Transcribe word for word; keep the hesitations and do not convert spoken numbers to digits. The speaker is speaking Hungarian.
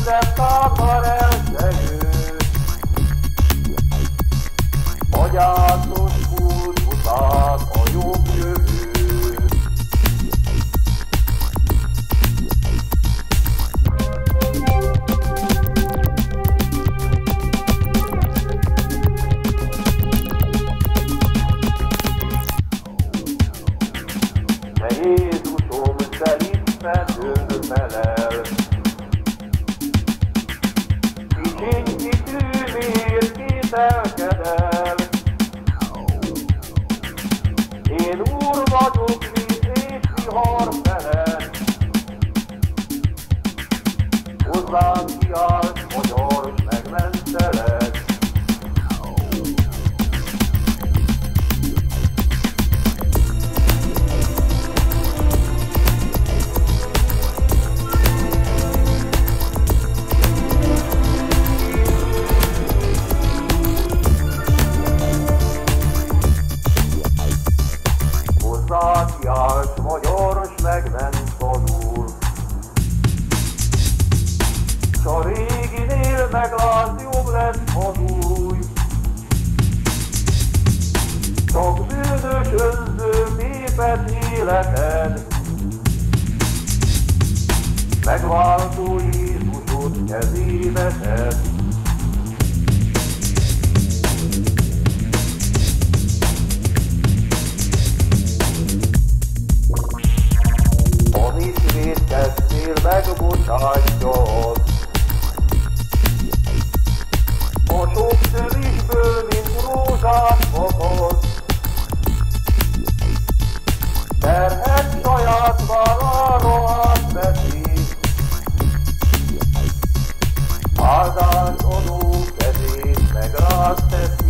földön támar elsegő. A gyászos út után a jobb jövő. De Jézusom, te Isten felel, kicsiny kitűnél, kételkedel. Én úr vagyok, víz és vihar felett, hozzám kiállt, magyar, megmentelek. Hozzákiállt, magyar, s megment tanul. S a réginél meglát, jobb lesz az új. Csak bűnös önző népet életed, megváltó Jézusot kezébe tedd. Amit vétkeztél, megbocsátjad. A sok tövésből, mint rózsát fakad, terhet saját vállára átvették. Áldás adó kezét meg rád teszi.